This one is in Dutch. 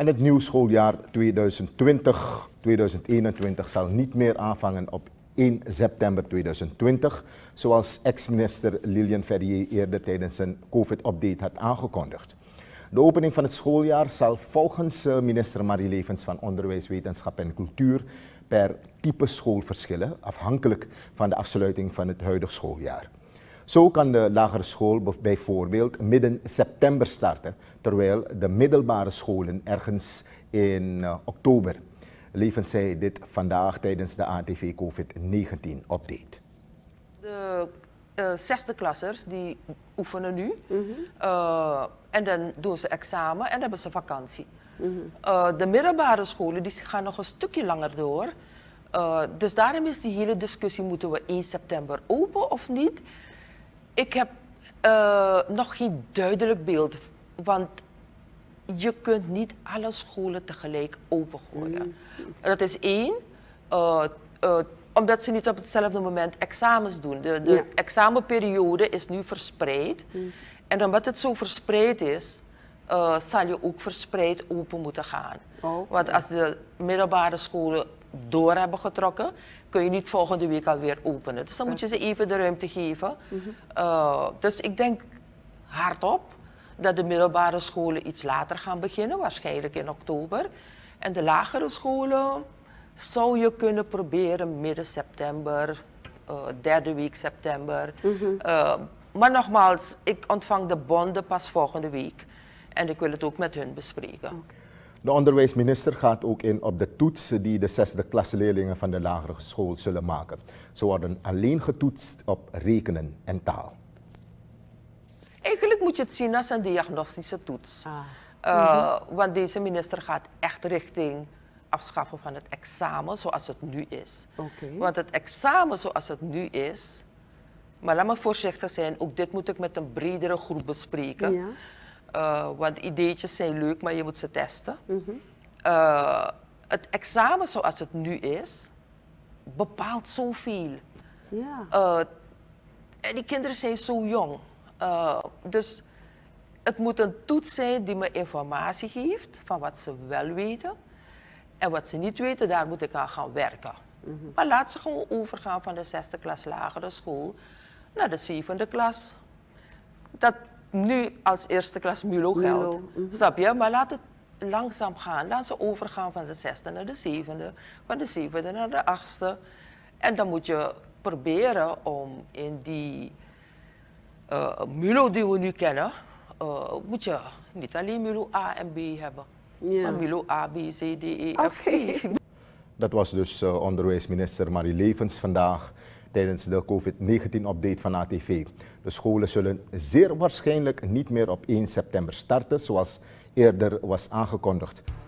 En het nieuw schooljaar 2020-2021 zal niet meer aanvangen op 1 september 2020, zoals ex-minister Lilian Ferrier eerder tijdens een COVID-update had aangekondigd. De opening van het schooljaar zal volgens minister Marie Levens van Onderwijs, Wetenschap en Cultuur per type school verschillen, afhankelijk van de afsluiting van het huidige schooljaar. Zo kan de lagere school bijvoorbeeld midden september starten, terwijl de middelbare scholen ergens in oktober. Levens zei dit vandaag tijdens de ATV COVID-19-update. De zesde klassers die oefenen nu en dan doen ze examen en dan hebben ze vakantie. De middelbare scholen die gaan nog een stukje langer door. Dus daarom is die hele discussie, moeten we 1 september open of niet? Ik heb nog geen duidelijk beeld, want je kunt niet alle scholen tegelijk opengooien. Dat is één, omdat ze niet op hetzelfde moment examens doen. De examenperiode is nu verspreid. En omdat het zo verspreid is, zal je ook verspreid open moeten gaan. Want als de middelbare scholen door hebben getrokken, kun je niet volgende week alweer openen. Dus dan moet je ze even de ruimte geven. Dus ik denk hardop dat de middelbare scholen iets later gaan beginnen, waarschijnlijk in oktober. En de lagere scholen zou je kunnen proberen midden september, derde week september. Maar nogmaals, ik ontvang de bonden pas volgende week. En ik wil het ook met hun bespreken. De onderwijsminister gaat ook in op de toetsen die de zesde klasleerlingen van de lagere school zullen maken. Ze worden alleen getoetst op rekenen en taal. Eigenlijk moet je het zien als een diagnostische toets. Want deze minister gaat echt richting afschaffen van het examen zoals het nu is. Want het examen zoals het nu is, maar laat me voorzichtig zijn, ook dit moet ik met een bredere groep bespreken. Want ideetjes zijn leuk, maar je moet ze testen. Het examen zoals het nu is, bepaalt zoveel. En die kinderen zijn zo jong. Dus het moet een toets zijn die me informatie geeft van wat ze wel weten. En wat ze niet weten, daar moet ik aan gaan werken. Maar laat ze gewoon overgaan van de zesde klas lagere school naar de zevende klas. Dat nu als eerste klas MULO geldt. Snap je? Maar laat het langzaam gaan. Laat ze overgaan van de zesde naar de zevende, van de zevende naar de achtste. En dan moet je proberen om in die MULO die we nu kennen, moet je niet alleen MULO A en B hebben. Maar MULO A, B, C, D, E, F, G. Dat was dus onderwijsminister Marie Levens vandaag tijdens de COVID-19-update van ATV. De scholen zullen zeer waarschijnlijk niet meer op 1 september starten, zoals eerder was aangekondigd.